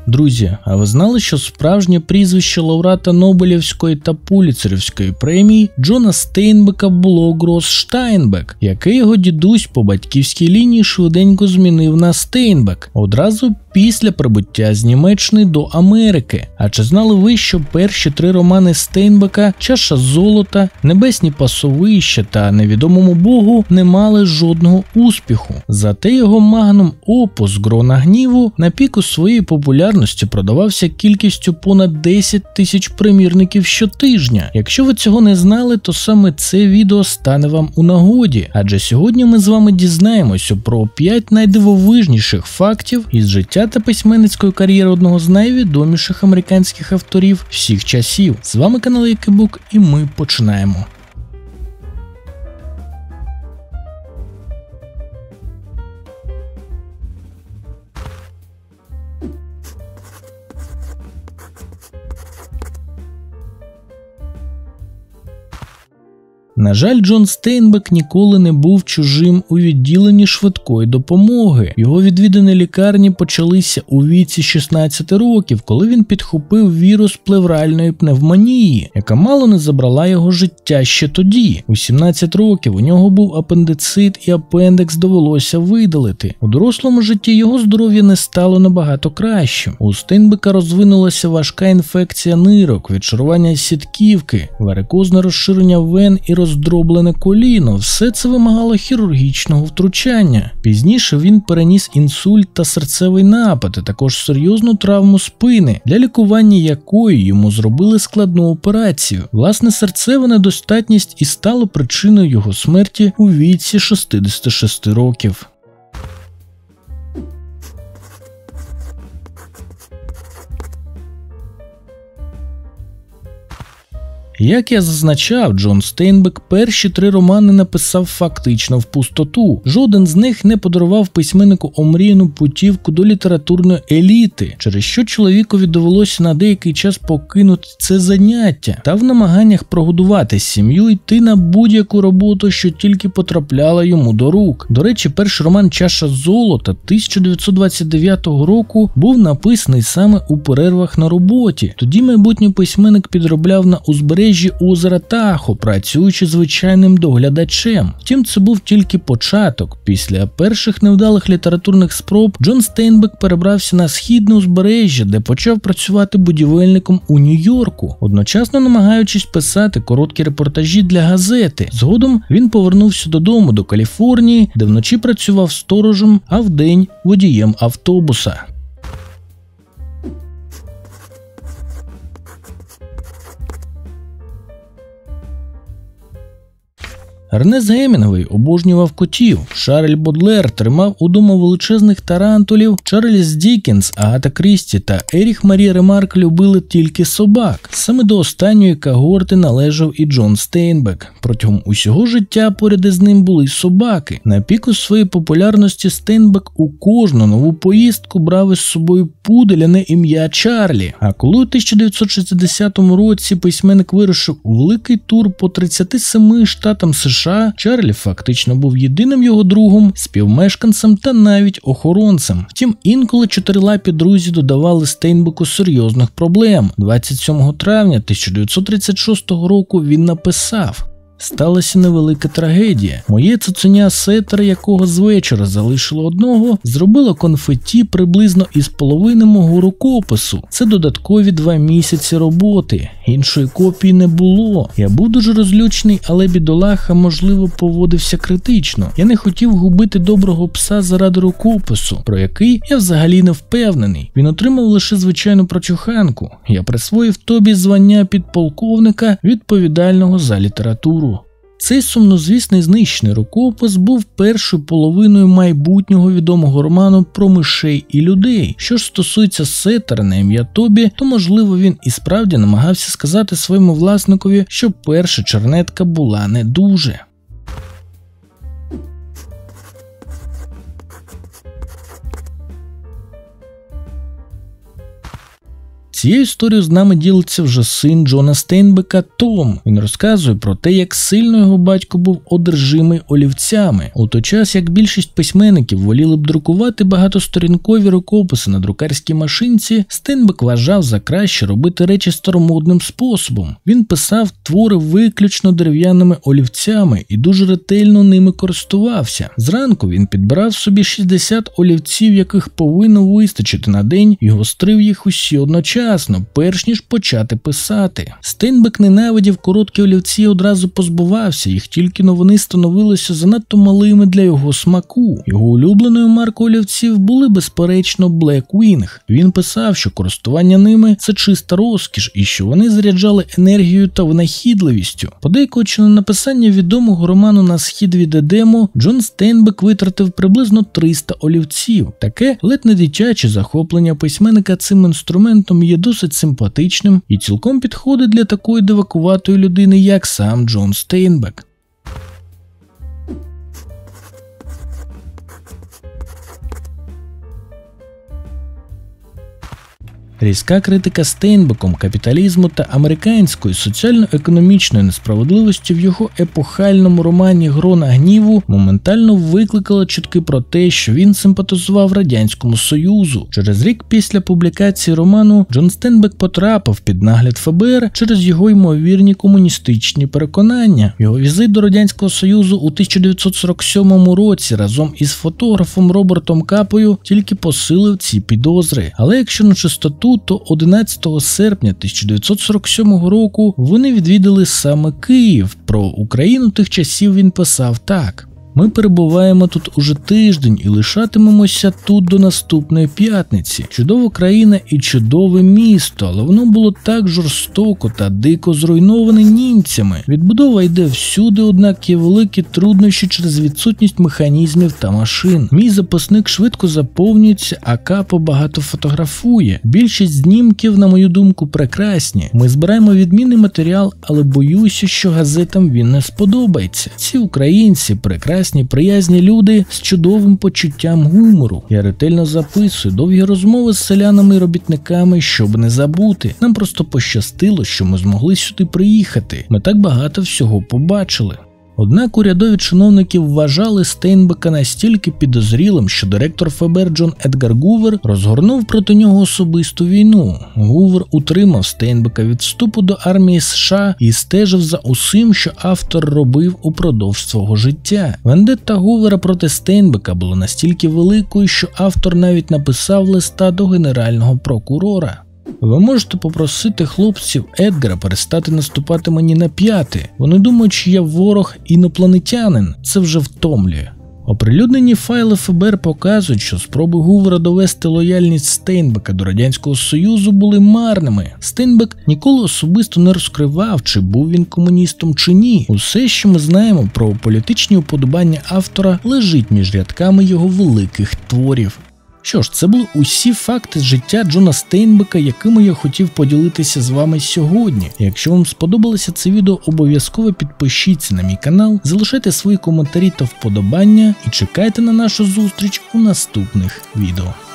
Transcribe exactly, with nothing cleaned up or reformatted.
Друзі, а ви знали, що справжнє прізвище лауреата Нобелівської та Пуліцерівської премії Джона Стейнбека було Грос Штайнбек, який його дідусь по батьківській лінії швиденько змінив на Стейнбек одразу після прибуття з Німеччини до Америки. А чи знали ви, що перші три романи Стейнбека «Чаша золота», «Небесні пасовища» та «Невідомому Богу» не мали жодного успіху? Зате його магнум опус «Грона гніву» на піку своєї популярності продавався кількістю понад десять тисяч примірників щотижня. Якщо ви цього не знали, то саме це відео стане вам у нагоді, адже сьогодні ми з вами дізнаємося про п'ять найдивовижніших фактів із життя та письменницької кар'єри одного з найвідоміших американських авторів всіх часів. З вами канал Якибук, і ми починаємо. На жаль, Джон Стейнбек ніколи не був чужим у відділенні швидкої допомоги. Його відвідини лікарні почалися у віці шістнадцяти років, коли він підхопив вірус плевральної пневмонії, яка мало не забрала його життя ще тоді. У сімнадцять років у нього був апендицит і апендикс довелося видалити. У дорослому житті його здоров'я не стало набагато кращим. У Стейнбека розвинулася важка інфекція нирок, відшарування сітківки, варикозне розширення вен і роздроблене коліно. Все це вимагало хірургічного втручання. Пізніше він переніс інсульт та серцевий напад, а також серйозну травму спини, для лікування якої йому зробили складну операцію. Власне, серцева недостатність і стало причиною його смерті у віці шістдесяти шести років. Як я зазначав, Джон Стейнбек перші три романи написав фактично в пустоту. Жоден з них не подарував письменнику омріяну путівку до літературної еліти, через що чоловікові довелося на деякий час покинути це заняття та в намаганнях прогодувати сім'ю йти на будь-яку роботу, що тільки потрапляла йому до рук. До речі, перший роман «Чаша золота» тисяча дев'ятсот двадцять дев'ятого року був написаний саме у перервах на роботі. Тоді майбутній письменник підробляв на узбережжі озера Тахо, працюючи звичайним доглядачем. Втім, це був тільки початок. Після перших невдалих літературних спроб Джон Стейнбек перебрався на східне узбережжя, де почав працювати будівельником у Нью-Йорку, одночасно намагаючись писати короткі репортажі для газети. Згодом він повернувся додому до Каліфорнії, де вночі працював сторожем, а вдень водієм автобуса. Ернест Гемінгвей обожнював котів, Шарль Бодлер тримав удома величезних тарантулів, Чарльз Діккенс, Агата Крісті та Еріх Марі Ремарк любили тільки собак. Саме до останньої когорти належав і Джон Стейнбек. Протягом усього життя поряд із ним були собаки. На піку своєї популярності Стейнбек у кожну нову поїздку брав із собою пуделя на ім'я Чарлі. А коли у тисяча дев'ятсот шістдесятому році письменник вирушив у великий тур по тридцяти семи штатам США, Чарлі фактично був єдиним його другом, співмешканцем та навіть охоронцем. Втім, інколи чотирилапі друзі додавали Стейнбеку серйозних проблем. двадцять сьомого травня тисяча дев'ятсот тридцять шостого року він написав: «Сталася невелика трагедія. Моє цуценя Сетер, якого з вечора залишило одного, зробило конфетті приблизно із половини мого рукопису. Це додаткові два місяці роботи. Іншої копії не було. Я був дуже розлючений, але бідолаха, можливо, поводився критично. Я не хотів губити доброго пса заради рукопису, про який я взагалі не впевнений. Він отримав лише звичайну прочуханку. Я присвоїв тобі звання підполковника, відповідального за літературу». Цей сумнозвісний знищений рукопис був першою половиною майбутнього відомого роману про мишей і людей. Що ж стосується Сетера на ім'я Тобі, то можливо він і справді намагався сказати своєму власникові, що перша чернетка була не дуже. Цією історією з нами ділиться вже син Джона Стейнбека Том. Він розказує про те, як сильно його батько був одержимий олівцями. У той час, як більшість письменників воліли б друкувати багатосторінкові рукописи на друкарській машинці, Стейнбек вважав за краще робити речі старомодним способом. Він писав твори виключно дерев'яними олівцями і дуже ретельно ними користувався. Зранку він підбирав собі шістдесят олівців, яких повинно вистачити на день, і гострив їх усі одночасно, перш ніж почати писати. Стейнбек ненавидів короткі олівці і одразу позбувався їх, тільки но вони становилися занадто малими для його смаку. Його улюбленою маркою олівців були, безперечно, Blackwing. Він писав, що користування ними – це чиста розкіш, і що вони заряджали енергією та винахідливістю. Подейкуючи на написання відомого роману «На схід від Едему», Джон Стейнбек витратив приблизно триста олівців. Таке ледь не дитяче захоплення письменника цим інструментом є досить симпатичним і цілком підходить для такої дивакуватої людини, як сам Джон Стейнбек. Різка критика Стейнбеком капіталізму та американської соціально-економічної несправедливості в його епохальному романі «Грона гніву» моментально викликала чутки про те, що він симпатизував Радянському Союзу. Через рік після публікації роману Джон Стейнбек потрапив під нагляд еф бе ер через його ймовірні комуністичні переконання. Його візит до Радянського Союзу у тисяча дев'ятсот сорок сьомому році разом із фотографом Робертом Капою тільки посилив ці підозри. Але якщо на чистоту, то одинадцятого серпня тисяча дев'ятсот сорок сьомого року вони відвідали саме Київ. Про Україну тих часів він писав так: «Ми перебуваємо тут уже тиждень і лишатимемося тут до наступної п'ятниці. Чудова країна і чудове місто, але воно було так жорстоко та дико зруйноване німцями. Відбудова йде всюди, однак є великі труднощі через відсутність механізмів та машин. Мій записник швидко заповнюється, а Капо багато фотографує. Більшість знімків, на мою думку, прекрасні. Ми збираємо відмінний матеріал, але боюся, що газетам він не сподобається. Ці українці прекрасні, приязні люди з чудовим почуттям гумору. Я ретельно записую довгі розмови з селянами і робітниками, щоб не забути. Нам просто пощастило, що ми змогли сюди приїхати. Ми так багато всього побачили». Однак урядові чиновники вважали Стейнбека настільки підозрілим, що директор еф бе ер Джон Едгар Гувер розгорнув проти нього особисту війну. Гувер утримав Стейнбека від вступу до армії США і стежив за усім, що автор робив упродовж свого життя. Вендетта Гувера проти Стейнбека була настільки великою, що автор навіть написав листа до генерального прокурора. Ви можете попросити хлопців Едгара перестати наступати мені на п'яти. Вони думають, що я ворог інопланетянин. Це вже втомлює. Оприлюднені файли еф бе ер показують, що спроби Гувера довести лояльність Стейнбека до Радянського Союзу були марними. Стейнбек ніколи особисто не розкривав, чи був він комуністом чи ні. Усе, що ми знаємо про політичні уподобання автора, лежить між рядками його великих творів. Що ж, це були усі факти з життя Джона Стейнбека, якими я хотів поділитися з вами сьогодні. Якщо вам сподобалося це відео, обов'язково підпишіться на мій канал, залишайте свої коментарі та вподобання і чекайте на нашу зустріч у наступних відео.